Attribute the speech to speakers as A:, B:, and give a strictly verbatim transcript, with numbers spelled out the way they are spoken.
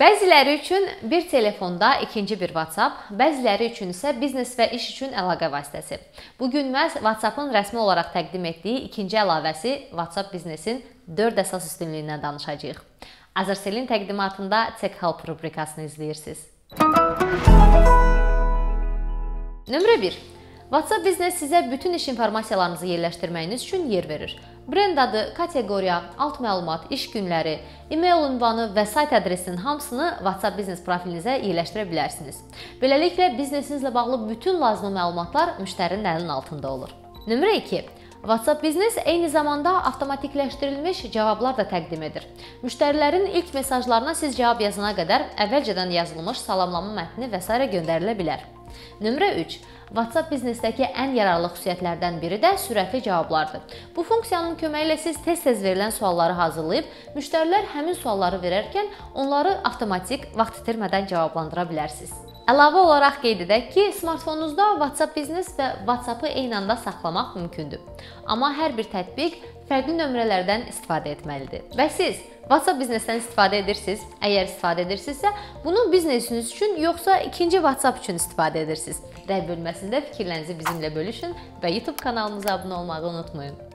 A: Bəziləri üçün bir telefonda ikinci bir WhatsApp, bəziləri üçün isə biznes və iş üçün əlaqə vasitəsi. Bu gün məhz WhatsApp-ın rəsmi olaraq təqdim etdiyi ikinci əlavəsi WhatsApp biznesin dörd əsas üstünlüyündən danışacağıq. Azercell'in təqdimatında Tech Help rubrikasını izləyirsiniz. Nömrə bir. WhatsApp biznes sizə bütün iş informasiyalarınızı yerləşdirməyiniz üçün yer verir. Brend adı, kateqoriya, alt məlumat, iş günləri, e-mail ünvanı və sayt adresinin hamısını WhatsApp biznes profilinizə yerləşdirə bilərsiniz. Beləliklə, biznesinizlə bağlı bütün lazımi məlumatlar müştərinin əlinin altında olur. Nömrə iki. WhatsApp biznes eyni zamanda avtomatikləşdirilmiş cavablar da təqdim edir. Müştərilərin ilk mesajlarına siz cavab yazana qədər əvvəlcədən yazılmış salamlama mətni və s. göndərilə bilər. Nömrə üç. WhatsApp biznesdəki ən yararlı xüsusiyyətlərdən biri də sürətli cavablardır. Bu funksiyanın köməyi ilə siz tez-tez verilən sualları hazırlayıb, müştərilər həmin sualları verərkən onları avtomatik vaxt itirmədən cavablandıra bilərsiniz. Əlavə olaraq qeyd edək ki, smartfonunuzda WhatsApp biznes və WhatsApp-ı eyni anda saxlamaq mümkündür. Amma hər bir tətbiq fərqli nömrələrdən istifadə etməlidir. Və siz WhatsApp biznesdən istifadə edirsiniz? Əgər istifadə edirsinizsə, bunu biznesiniz üçün yoxsa ikinci WhatsApp üçün istifadə edirsiniz? Rəy bölməsində fikirlərinizi bizimlə bölüşün və YouTube kanalımıza abunə olmağı unutmayın.